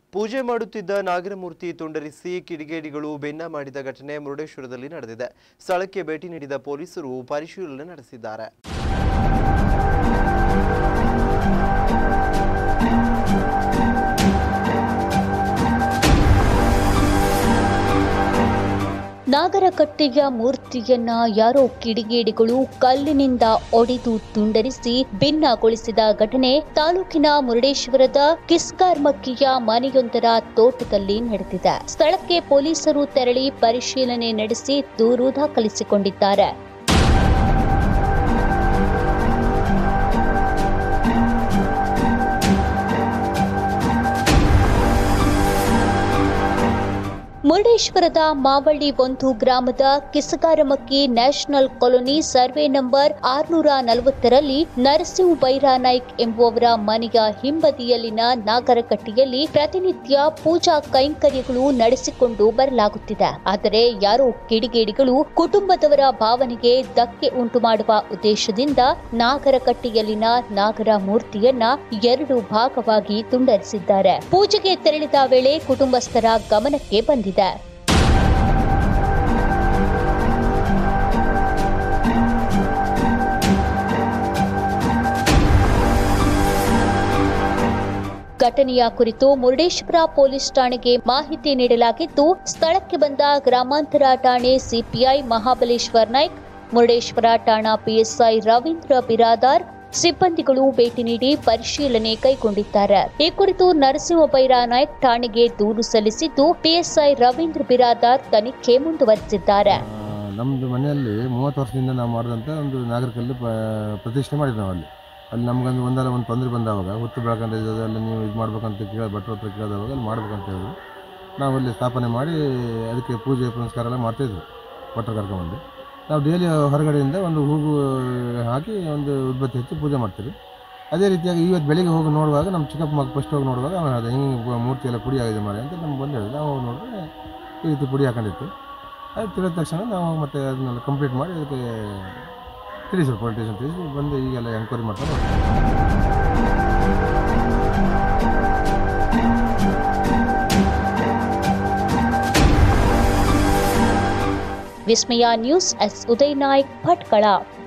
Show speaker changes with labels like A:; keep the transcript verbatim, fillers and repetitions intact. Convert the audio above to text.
A: ಪೂಜೆ ಮಾಡುತ್ತಿದ್ದ ನಾಗರಮೂರ್ತಿ ತುಂಡರಿಸಿ ಕಿಡಿಗೇಡಿಗಳು ಬೆನ್ನ ಮಾಡಿದ ಘಟನೆ ಮುರುಡೇಶ್ವರದಲ್ಲಿ ನಡೆದಿದೆ. ಸ್ಥಳಕ್ಕೆ ಭೇಟಿ ನೀಡಿದ ಪೊಲೀಸರು ಪರಿಶೀಲನೆ ನಡೆಸಿದ್ದಾರೆ.
B: ನಾಗರಕಟ್ಟೆಯ ಮೂರ್ತಿಯನ್ನ ಯಾರೋ ಕಿಡಿಗೇಡಿಗಳು ಕಲ್ಲಿನಿಂದ ಒಡೆದು ತುಂಡರಿಸಿ ಭಿನ್ನಗೊಳಿಸಿದ ಘಟನೆ ತಾಲೂಕಿನ ಮುರುಡೇಶ್ವರದ ಕಿಸ್ಕಾರ್ಮಕ್ಕಿಯ ಮನೆಯೊಂದರ ತೋಟದಲ್ಲಿ ನಡೆದಿದೆ. ಸ್ಥಳಕ್ಕೆ ಪೊಲೀಸರು ತೆರಳಿ ಪರಿಶೀಲನೆ ನಡೆಸಿ ದೂರು ದಾಖಲಿಸಿಕೊಂಡಿದ್ದಾರೆ. ಮುರುಡೇಶ್ವರದ ಮಾವಳ್ಳಿ ಒಂದು ಗ್ರಾಮದ Kisagaramakki national colony survey number ಆರುನೂರ ನಲವತ್ತರಲ್ಲಿ ನರಸಿಂಹ ಬೈರಾನಾಯ್ಕ್ ಎಂಬುವವರ ಮನೆಯ ಹಿಂಬದಿಯಲ್ಲಿನ ನಾಗರಕಟ್ಟೆಯಲ್ಲಿ ಪ್ರತಿನಿತ್ಯ ಪೂಜಾ ಕೈಂಕರ್ಯಗಳು ನಡೆಸಿಕೊಂಡು ಬರಲಾಗುತ್ತಿದೆ. ಆದರೆ ಯಾರೋ ಕಿಡಿಗೇಡಿಗಳು ಕುಟುಂಬದವರ ಭಾವನೆಗೆ ಧಕ್ಕೆ ಉಂಟು ಮಾಡುವ ಉದ್ದೇಶದಿಂದ ನಾಗರಕಟ್ಟೆಯಲ್ಲಿನ ನಾಗರ ಮೂರ್ತಿಯನ್ನ ಎರಡು ಭಾಗವಾಗಿ ತುಂಡರಿಸಿದ್ದಾರೆ. ಪೂಜೆಗೆ ತೆರಳಿದ ವೇಳೆ ಕುಟುಂಬಸ್ಥರ ಗಮನಕ್ಕೆ ಬಂದಿದೆ. ಘಟನೆಯ ಕುರಿತು ಮುರುಡೇಶ್ವರ ಪೊಲೀಸ್ ಠಾಣೆಗೆ ಮಾಹಿತಿ ನೀಡಲಾಗಿದ್ದು, ಸ್ಥಳಕ್ಕೆ ಬಂದ ಗ್ರಾಮಾಂತರ ಠಾಣೆ ಸಿಪಿಐ ಮಹಾಬಲೇಶ್ವರ್ ನಾಯ್ಕ್, ಮುರುಡೇಶ್ವರ ಠಾಣಾ ಪಿಎಸ್ಐ ರವೀಂದ್ರ ಬಿರಾದಾರ್ ಸಿಬ್ಬಂದಿಗಳು ಭೇಟಿ ನೀಡಿ ಪರಿಶೀಲನೆ ಕೈಗೊಂಡಿದ್ದಾರೆ. ಈ ಕುರಿತು ನರಸಿಂಹ ಬೈರಾನಾಯ್ಕ್ ಠಾಣೆಗೆ ದೂರು ಸಲ್ಲಿಸಿದ್ದು, ಪಿಎಸ್ಐ ರವೀಂದ್ರ ಬಿರಾದಾರ್ ತನಿಖೆ ಮುಂದುವರೆಸಿದ್ದಾರೆ.
C: ನಮ್ಮದು ಮನೆಯಲ್ಲಿ ಮೂವತ್ತು ವರ್ಷದಿಂದ ನಾವು ಮಾಡಿದಂಥ ಒಂದು ನಾಗರಿಕಲ್ಲಿ ಪ್ರತಿಷ್ಠೆ ಮಾಡಿದ್ವಿ. ನಾವು ಅಲ್ಲಿ ಅಲ್ಲಿ ನಮ್ಗೊಂದು ಒಂದಲ್ಲ ಒಂದು ತೊಂದರೆ ಬಂದವಾಗ ಹುತ್ತು ಬೆಳ್ಕೊಂಡು ಅಲ್ಲಿ ನೀವು ಇದು ಮಾಡ್ಬೇಕಂತ ಕೇಳಿ ಭಟ್ರ ಹತ್ರ ಕೇಳಿದವಾಗ ಅಲ್ಲಿ ಮಾಡ್ಬೇಕಂತ ಹೇಳಿದ್ರು. ನಾವು ಅಲ್ಲಿ ಸ್ಥಾಪನೆ ಮಾಡಿ ಅದಕ್ಕೆ ಪೂಜೆ ಪುನಸ್ಕಾರ ಎಲ್ಲ ಮಾಡ್ತಾಯಿದ್ವಿ. ಭಟ್ರ ಕರ್ಕೊಂಡ್ಬಂದು ನಾವು ಡೈಲಿ ಹೊರಗಡೆಯಿಂದ ಒಂದು ಹೂವು ಹಾಕಿ ಒಂದು ಉದ್ಬತ್ತಿ ಹಚ್ಚಿ ಪೂಜೆ ಮಾಡ್ತೀವಿ. ಅದೇ ರೀತಿಯಾಗಿ ಇವತ್ತು ಬೆಳಿಗ್ಗೆ ಹೋಗಿ ನೋಡುವಾಗ ನಮ್ಮ ಚಿಕ್ಕಪ್ಪ ಮಗ ಫಸ್ಟ್ ಹೋಗಿ ನೋಡುವಾಗ ಅವನು ಹೇಳಿದೆ, ಹಿಂಗೆ ಮೂರ್ತಿ ಎಲ್ಲ ಪುಡಿ ಆಗಿದೆ ಮಾರೆ ಅಂತ ನಮ್ಗೆ ಬಂದು ಹೇಳಿದೆ. ನಾವು ಹೋಗಿ ನೋಡಿದ್ರೆ ಈ ರೀತಿ ಪುಡಿ ಹಾಕೊಂಡಿತ್ತು. ಅದು ತಿಳಿದ ತಕ್ಷಣ ನಾವು ಮತ್ತೆ ಅದನ್ನೆಲ್ಲ ಕಂಪ್ಲೀಟ್ ಮಾಡಿ ಅದಕ್ಕೆ ತಿಳಿಸಿದ್ರು, ಪೊಲಿಟಿಷನ್ ತಿಳಿಸಿ ಬಂದು ಈಗೆಲ್ಲ ಎಂಕ್ವೈರಿ ಮಾಡ್ತಾರೆ.
B: Vismaya news S Uday Naik Bhatkal.